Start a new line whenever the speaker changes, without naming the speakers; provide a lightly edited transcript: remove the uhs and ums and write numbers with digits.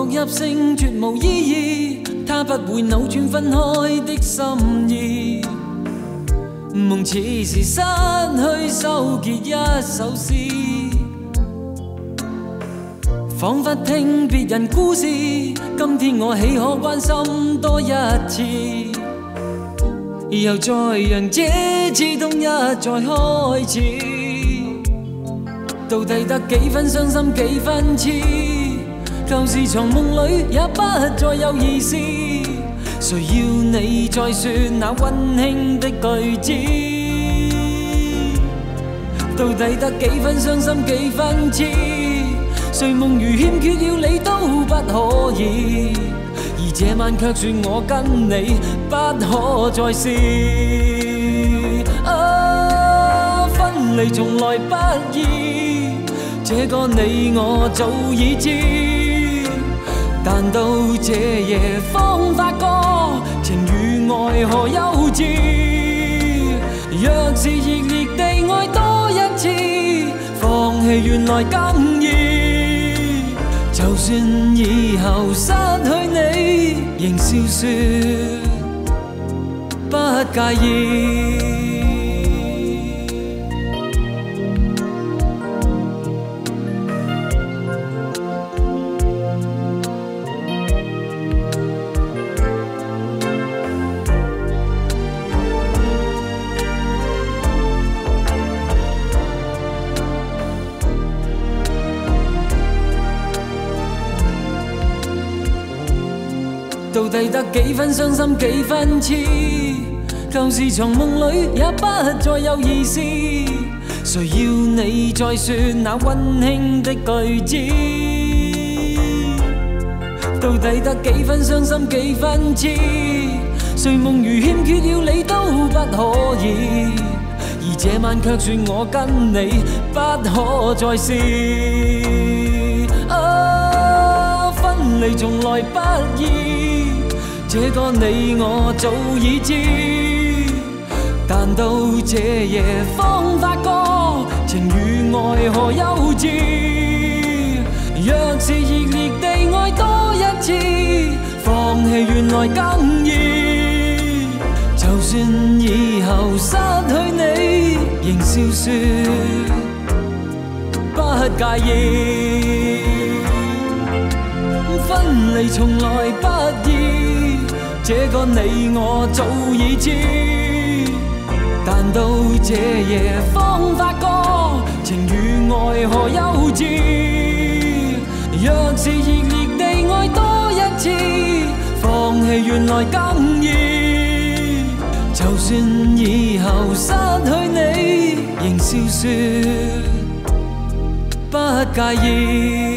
入性絕無意義，它不會扭轉分開的心意。夢似是失去收結一首詩，彷彿聽別人故事，今天我豈可關心多一次？又再讓這刺痛一再開始，到底得幾分傷心幾分痴？舊時藏夢裏也不再有意思，誰要你再說那溫馨的句子？到底得幾分傷心幾分痴？睡夢如欠缺了你都不可以，而這晚卻說我跟你不可再試。分離從來不易，這個你我早已知。但到這夜方發覺情與愛何幼稚，若是熱烈地愛多一次，放棄原來更易。就算以後失去你，仍笑說不介意。到底得幾分傷心幾分痴？舊時藏夢裏也不再有意思，誰要你再說那溫馨的句子？到底得幾分傷心幾分痴？睡夢如欠缺了你都不可以，而這晚卻說我跟你不可再試。分離從來不易，這個你我早已知。但到這夜方發覺情與愛何幼稚，若是熱烈地愛多一次，放棄原來更易。就算以後失去你，仍笑說不介意。分離從來不易，這個你我早已知。但到這夜方發覺情與愛何幼稚，若是熱烈地愛多一次，放棄原來更易。就算以後失去你，仍笑說不介意。